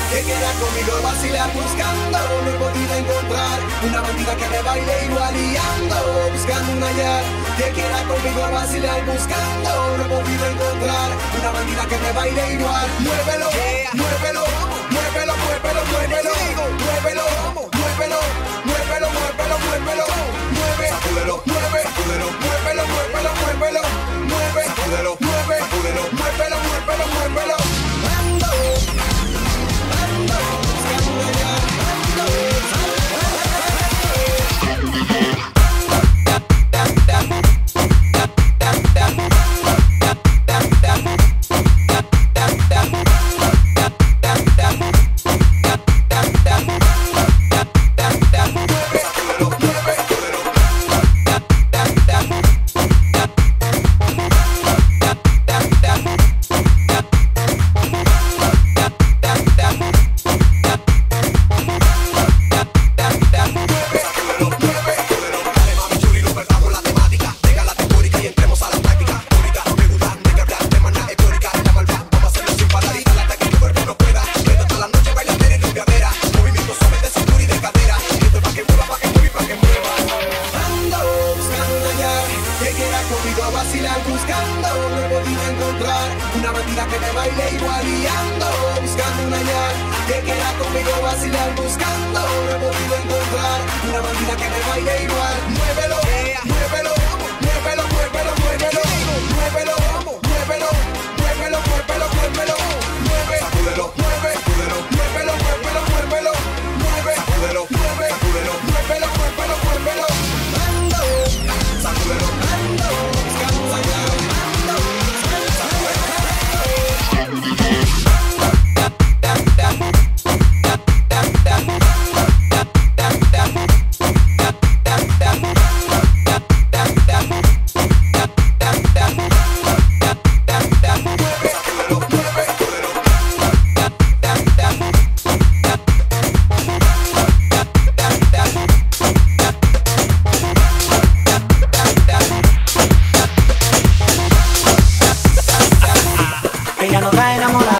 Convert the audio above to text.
que quiera conmigo vacilar buscando. No he podido encontrar una bandida que me baile igual y ando buscando una ya que quiera conmigo vacilar buscando. No he podido encontrar una bandida que me baile igual. Muévelo, muévelo, muévelo, muévelo, muévelo, muévelo, muévelo, muévelo, muévelo, muévelo, mueve, sacúdelo, mueve, sacúdelo, muévelo, muévelo, muévelo, mueve, sacúdelo, mueve, sacúdelo, muévelo, muévelo, muévelo. Ando, ando, buscando una ya, vacilar buscando, no he podido encontrar una bandida que me baile igual y ando buscando una ya que quiera conmigo vacilar buscando, no he podido encontrar una bandida que me baile igual. Muévelo, muévelo,